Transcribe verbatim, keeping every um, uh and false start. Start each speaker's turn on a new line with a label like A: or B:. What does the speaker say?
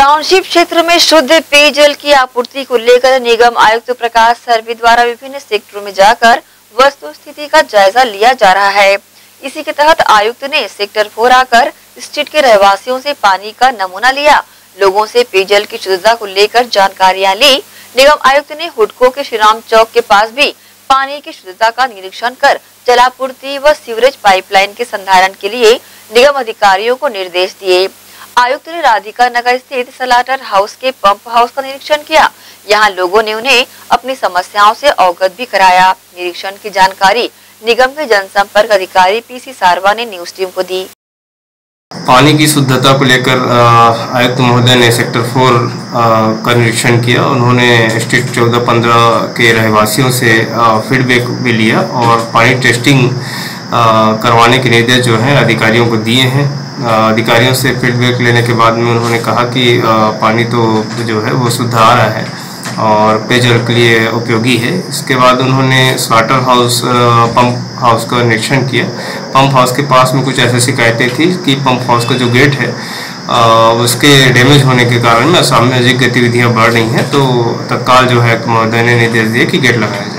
A: Township क्षेत्र में शुद्ध पेयजल की आपूर्ति को लेकर निगम आयुक्त प्रकाश सर्वे द्वारा विभिन्न सेक्टरों में जाकर वस्तु स्थिति का जायजा लिया जा रहा है। इसी के तहत आयुक्त ने सेक्टर फोर आकर स्ट्रीट के रहवासियों से पानी का नमूना लिया, लोगों से पेयजल की शुद्धता को लेकर जानकारियां ली। निगम आयुक्त ने हुडको के श्रीराम चौक के पास भी पानी की शुद्धता का निरीक्षण कर जलापूर्ति व सीवरेज पाइपलाइन के संधारण के लिए निगम अधिकारियों को निर्देश दिए। आयुक्त ने राधिका नगर स्थित सलाटर हाउस के पंप हाउस का निरीक्षण किया। यहाँ लोगों ने उन्हें अपनी समस्याओं से अवगत भी कराया। निरीक्षण की जानकारी निगम के जनसंपर्क अधिकारी पीसी सारवा ने न्यूज टीम को दी।
B: पानी की शुद्धता को लेकर आयुक्त महोदय ने सेक्टर फोर का निरीक्षण किया। उन्होंने स्ट्रीट चौदह पंद्रह के रहवासियों से फीडबैक भी लिया और पानी टेस्टिंग करवाने के निर्देश जो है अधिकारियों को दिए हैं। अधिकारियों से फीडबैक लेने के बाद में उन्होंने कहा कि पानी तो जो है वो शुद्ध आ रहा है और पेयजल के लिए उपयोगी है। इसके बाद उन्होंने स्लाटर हाउस पंप हाउस का निरीक्षण किया। पंप हाउस के पास में कुछ ऐसी शिकायतें थी कि पंप हाउस का जो गेट है उसके डैमेज होने के कारण में असामाजिक गतिविधियां बढ़ रही हैं, तो तत्काल जो है महोदय ने निर्देश दिए कि गेट लगाया जाए।